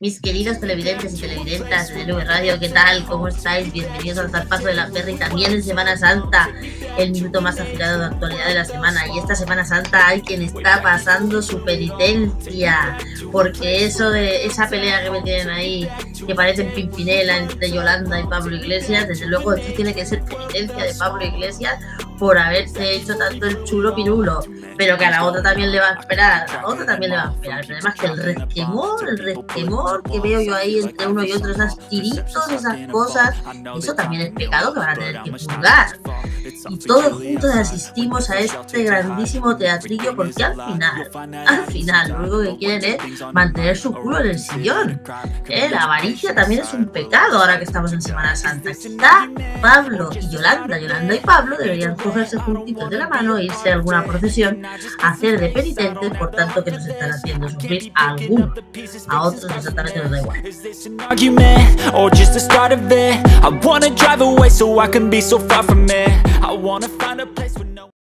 Mis queridos televidentes y televidentas de NV Radio, ¿qué tal? ¿Cómo estáis? Bienvenidos al Zarpazo de la Perra y también en Semana Santa, el minuto más afilado de actualidad de la semana. Y esta Semana Santa hay quien está pasando su penitencia, porque eso de esa pelea que me tienen ahí, que parecen Pimpinela entre Yolanda y Pablo Iglesias, desde luego esto tiene que ser penitencia de Pablo Iglesias por haberse hecho tanto el chulo pirulo, pero que a la otra también le va a esperar, El problema es que el resquemor que veo yo ahí entre uno y otro, esas tiritos, esas cosas, eso también es pecado que van a tener que purgar. Y todos juntos asistimos a este grandísimo teatrillo porque al final, lo único que quieren es mantener su culo en el sillón. La avaricia también es un pecado ahora que estamos en Semana Santa. Está Pablo y Yolanda y Pablo deberían cogerse juntitos de la mano e irse a alguna procesión a hacer de penitentes por tanto que nos están haciendo sufrir a algunos. A otros exactamente nos da igual.